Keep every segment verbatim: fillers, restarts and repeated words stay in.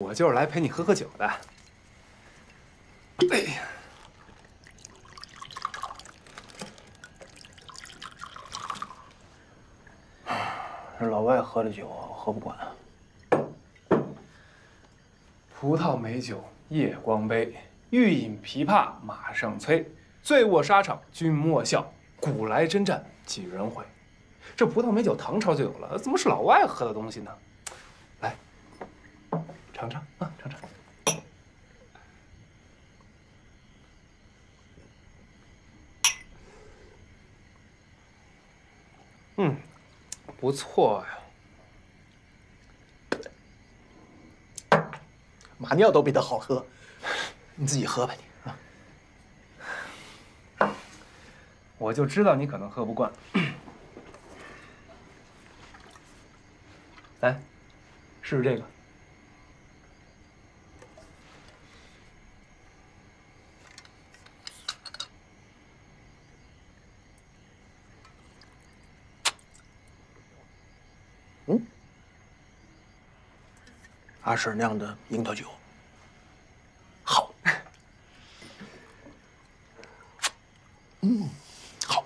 我就是来陪你喝喝酒的。哎呀， 这老外喝的酒喝不惯。 葡萄美酒夜光杯，欲饮琵琶马上催。醉卧沙场君莫笑，古来征战几人回。这葡萄美酒唐朝就有了，怎么是老外喝的东西呢？来，尝尝啊，尝尝。嗯，不错呀。马尿都比它好喝，你自己喝吧你啊。我就知道你可能喝不惯。来，试试这个。 嗯，阿婶酿的樱桃酒，好。嗯，好。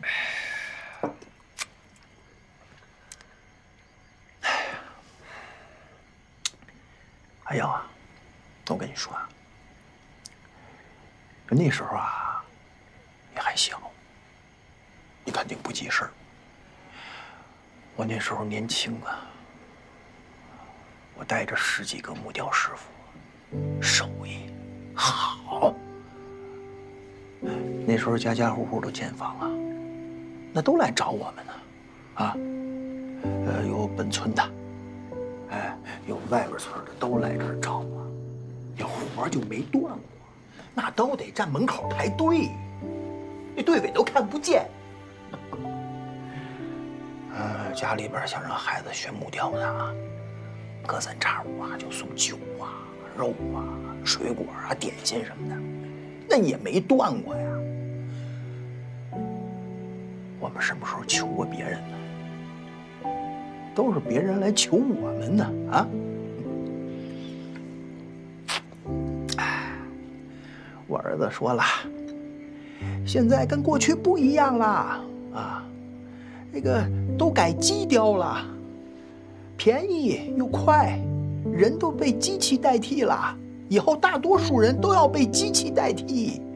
哎呀，我跟你说啊，那时候啊，你还小，你肯定不记事儿。我那时候年轻啊，我带着十几个木雕师傅，手艺好。那时候家家户户都建房啊，那都来找我们呢，啊，呃，有本村的，哎，有外边村的，都来这儿找我。这活就没断过，那都得站门口排队，那队尾都看不见。呃，家里边想让孩子学木雕的啊，隔三差五啊就送酒啊、肉啊、水果啊、点心什么的，那也没断过呀。我们什么时候求过别人呢？都是别人来求我们呢啊！哎，我儿子说了，现在跟过去不一样啦啊，那个都改机雕了，便宜又快，人都被机器代替了，以后大多数人都要被机器代替。